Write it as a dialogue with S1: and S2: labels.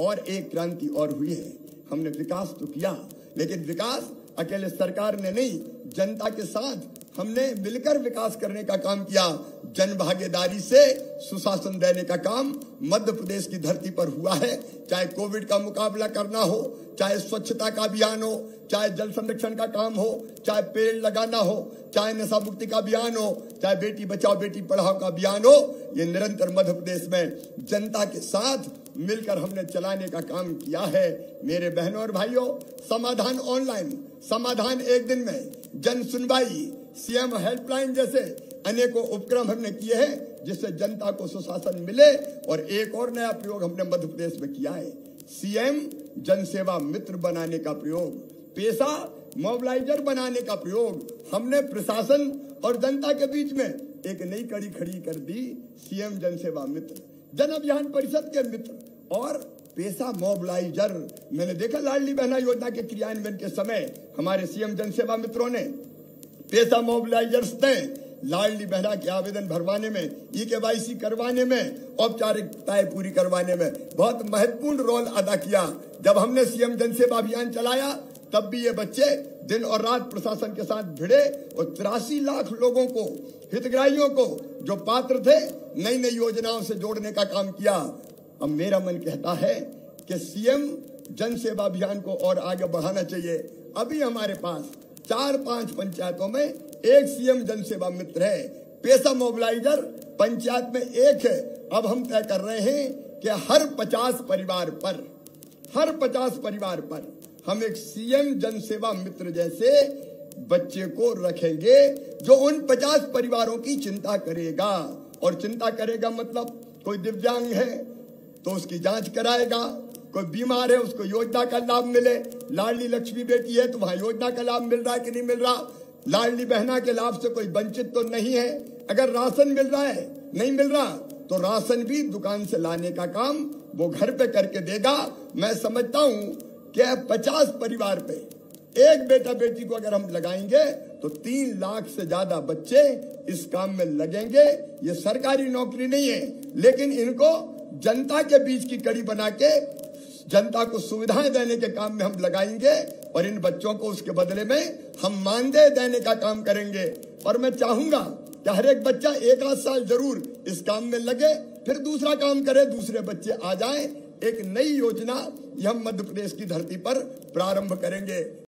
S1: और एक क्रांति और हुई है। हमने विकास तो किया, लेकिन विकास अकेले सरकार ने नहीं, जनता के साथ हमने मिलकर विकास करने का काम किया। जन भागीदारी से सुशासन देने का काम मध्य प्रदेश की धरती पर हुआ है। चाहे कोविड का मुकाबला करना हो, चाहे स्वच्छता का अभियान हो, चाहे जल संरक्षण का काम हो, चाहे पेड़ लगाना हो, चाहे नशा मुक्ति का अभियान हो, चाहे बेटी बचाओ बेटी पढ़ाओ का अभियान हो, ये निरंतर मध्य प्रदेश में जनता के साथ मिलकर हमने चलाने का काम किया है। मेरे बहनों और भाइयों, समाधान ऑनलाइन, समाधान एक दिन में, जन सुनवाई, सीएम हेल्पलाइन जैसे अनेकों उपक्रम हमने किए हैं जिससे जनता को सुशासन मिले। और एक और नया प्रयोग हमने मध्य प्रदेश में किया है, सीएम जन सेवा मित्र बनाने का प्रयोग, पेशा मोबिलाइजर बनाने का प्रयोग। हमने प्रशासन और जनता के बीच में एक नई कड़ी खड़ी कर दी, सीएम जन सेवा मित्र, जन अभियान परिषद के मित्र और पेशा मोबिलाइजर। मैंने देखा लाडली बहना योजना के क्रियान्वयन के समय हमारे सीएम जन सेवा मित्रों ने, पेशा मोबिलाइजर्स ने लाडली बहना के आवेदन भरवाने में, ई-केवाईसी करवाने में, औपचारिकताएं पूरी करवाने में बहुत महत्वपूर्ण रोल अदा किया। जब हमने सीएम जन सेवा अभियान चलाया तब भी ये बच्चे दिन और रात प्रशासन के साथ भिड़े और 83 लाख लोगों को, हितग्राहियों को जो पात्र थे, नई नई योजनाओं से जोड़ने का काम किया। अब मेरा मन कहता है कि सीएम जन सेवा अभियान को और आगे बढ़ाना चाहिए। अभी हमारे पास 4-5 पंचायतों में एक सीएम जन सेवा मित्र है, पेशा मोबिलाइजर पंचायत में एक है। अब हम तय कर रहे हैं कि हर 50 परिवार पर हम एक सीएम जन सेवा मित्र जैसे बच्चे को रखेंगे जो उन 50 परिवारों की चिंता करेगा। और चिंता करेगा मतलब कोई दिव्यांग है तो उसकी जांच कराएगा, कोई बीमार है उसको योजना का लाभ मिले, लाडली लक्ष्मी बेटी है तो वहां योजना का लाभ मिल रहा है कि नहीं मिल रहा, लाडली बहना के लाभ से कोई वंचित तो नहीं है, अगर राशन मिल रहा है, नहीं मिल रहा तो राशन भी दुकान से लाने का काम वो घर पे करके देगा। मैं समझता हूं कि 50 परिवार पे एक बेटा बेटी को अगर हम लगाएंगे तो 3 लाख से ज्यादा बच्चे इस काम में लगेंगे। ये सरकारी नौकरी नहीं है, लेकिन इनको जनता के बीच की कड़ी बना के जनता को सुविधाएं देने के काम में हम लगाएंगे और इन बच्चों को उसके बदले में हम मानदेय देने का काम करेंगे। और मैं चाहूंगा कि हर एक बच्चा 1 आध साल जरूर इस काम में लगे, फिर दूसरा काम करे, दूसरे बच्चे आ जाएं। एक नई योजना ये हम मध्य प्रदेश की धरती पर प्रारंभ करेंगे।